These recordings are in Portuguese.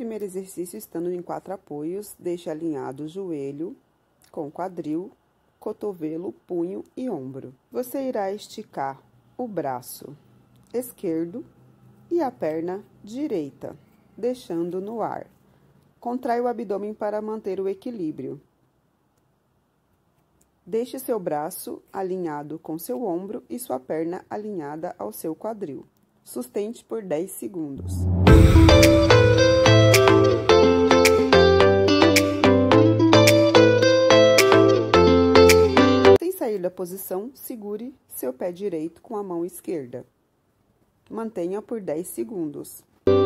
primeiro exercício, estando em 4 apoios, deixe alinhado o joelho com quadril, cotovelo, punho e ombro. Você irá esticar o braço esquerdo e a perna direita, deixando no ar. Contrai o abdômen para manter o equilíbrio. Deixe seu braço alinhado com seu ombro e sua perna alinhada ao seu quadril. Sustente por 10 segundos. Sem sair da posição, segure seu pé direito com a mão esquerda. Mantenha por 10 segundos.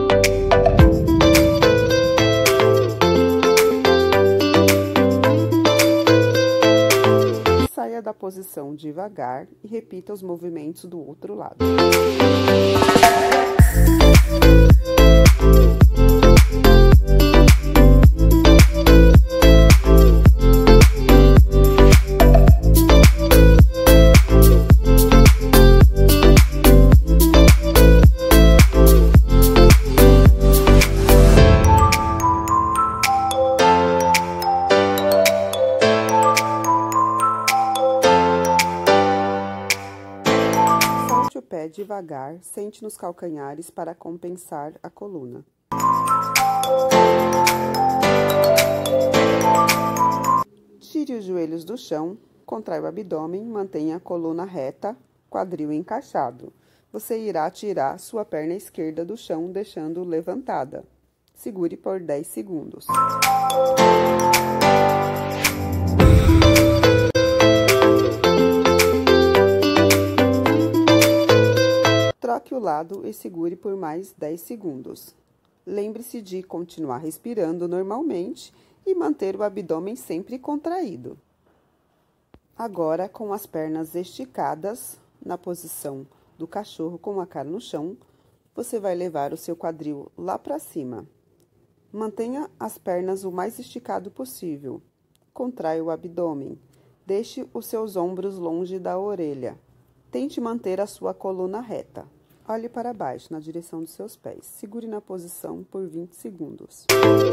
Saia da posição devagar e repita os movimentos do outro lado. O pé devagar, sente nos calcanhares para compensar a coluna. Tire os joelhos do chão, contrai o abdômen, mantenha a coluna reta, quadril encaixado. Você irá tirar sua perna esquerda do chão, deixando levantada. Segure por 10 segundos. Troque o lado e segure por mais 10 segundos. Lembre-se de continuar respirando normalmente e manter o abdômen sempre contraído. Agora, com as pernas esticadas, na posição do cachorro com a cara no chão, você vai levar o seu quadril lá para cima. Mantenha as pernas o mais esticado possível. Contraia o abdômen. Deixe os seus ombros longe da orelha. Tente manter a sua coluna reta. Olhe para baixo, na direção dos seus pés. Segure na posição por 20 segundos.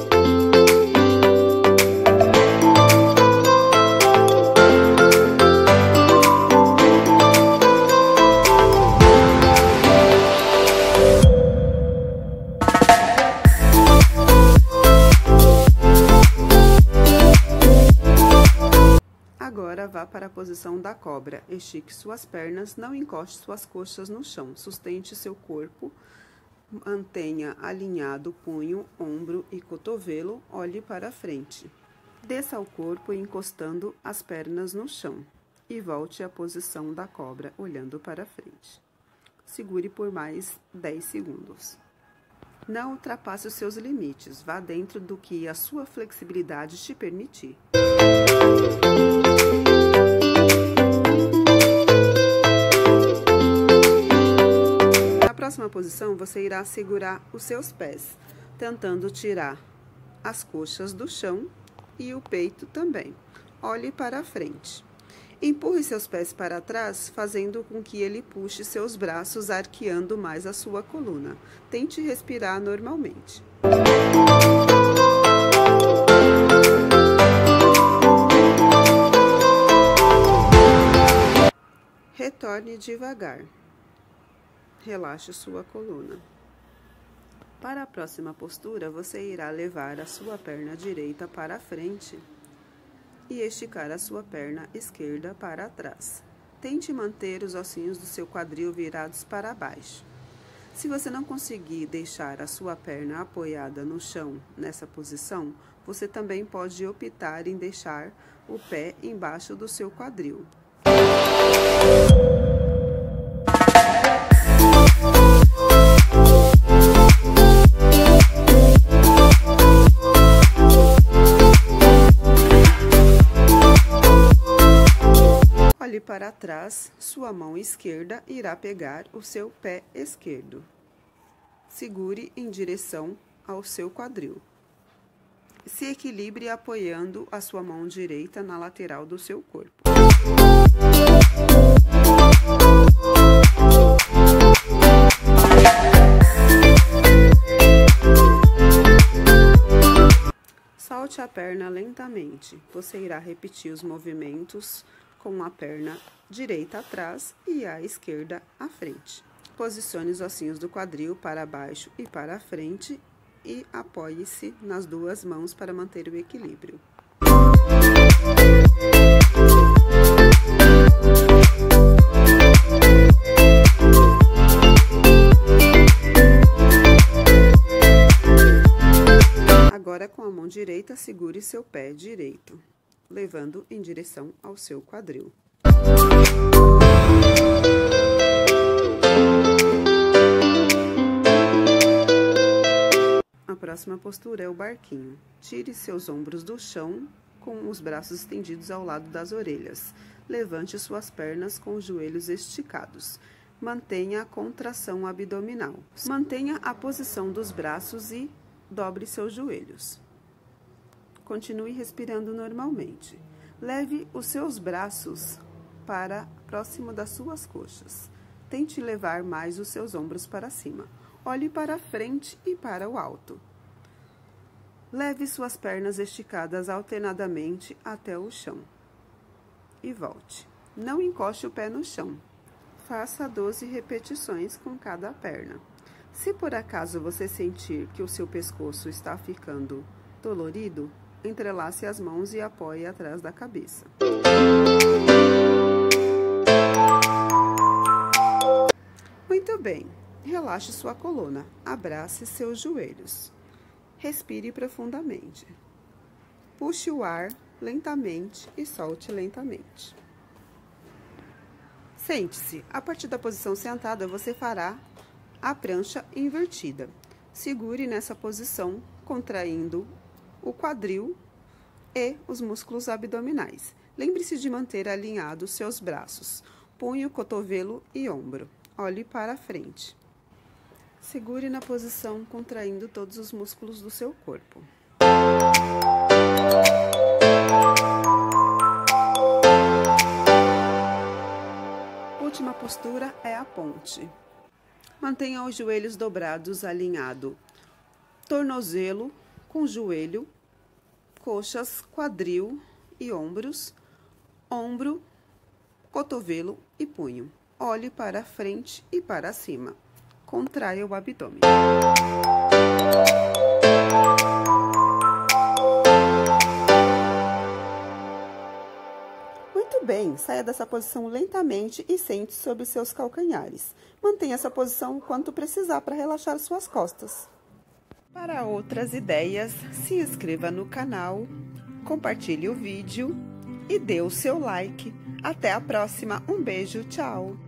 Agora, vá para a posição da cobra. Estique suas pernas, não encoste suas coxas no chão. Sustente seu corpo, mantenha alinhado punho, ombro e cotovelo, olhe para frente. Desça o corpo encostando as pernas no chão e volte à posição da cobra, olhando para frente. Segure por mais 10 segundos. Não ultrapasse os seus limites, vá dentro do que a sua flexibilidade te permitir. Na próxima posição, você irá segurar os seus pés, tentando tirar as coxas do chão e o peito também. Olhe para frente. Empurre seus pés para trás, fazendo com que ele puxe seus braços, arqueando mais a sua coluna. Tente respirar normalmente. Retorne devagar. Relaxe sua coluna. Para a próxima postura, você irá levar a sua perna direita para frente e esticar a sua perna esquerda para trás. Tente manter os ossinhos do seu quadril virados para baixo. Se você não conseguir deixar a sua perna apoiada no chão nessa posição, você também pode optar em deixar o pé embaixo do seu quadril. Olhe para trás, sua mão esquerda irá pegar o seu pé esquerdo. Segure em direção ao seu quadril. Se equilibre apoiando a sua mão direita na lateral do seu corpo. lentamente. Você irá repetir os movimentos com a perna direita atrás e a esquerda à frente. Posicione os ossinhos do quadril para baixo e para frente e apoie-se nas duas mãos para manter o equilíbrio. Agora, com a mão direita, segure seu pé direito, levando em direção ao seu quadril. A próxima postura é o barquinho. Tire seus ombros do chão com os braços estendidos ao lado das orelhas. Levante suas pernas com os joelhos esticados. Mantenha a contração abdominal. Mantenha a posição dos braços e dobre seus joelhos. Continue respirando normalmente. Leve os seus braços para próximo das suas coxas. Tente levar mais os seus ombros para cima. Olhe para frente e para o alto. Leve suas pernas esticadas alternadamente até o chão. E volte. Não encoste o pé no chão. Faça 12 repetições com cada perna. Se por acaso você sentir que o seu pescoço está ficando dolorido, entrelace as mãos e apoie atrás da cabeça. Muito bem, relaxe sua coluna, abrace seus joelhos. Respire profundamente. Puxe o ar lentamente e solte lentamente. Sente-se. A partir da posição sentada, você fará a prancha invertida. Segure nessa posição, contraindo o quadril e os músculos abdominais. Lembre-se de manter alinhados seus braços, punho, cotovelo e ombro. Olhe para frente. Segure na posição, contraindo todos os músculos do seu corpo. Última postura é a ponte. Mantenha os joelhos dobrados, alinhado. Tornozelo com joelho, coxas, quadril e ombros, ombro, cotovelo e punho. Olhe para frente e para cima. Contraia o abdômen. Muito bem, saia dessa posição lentamente e sente sobre os seus calcanhares. Mantenha essa posição o quanto precisar para relaxar suas costas. Para outras ideias, se inscreva no canal, compartilhe o vídeo e dê o seu like. Até a próxima, um beijo, tchau!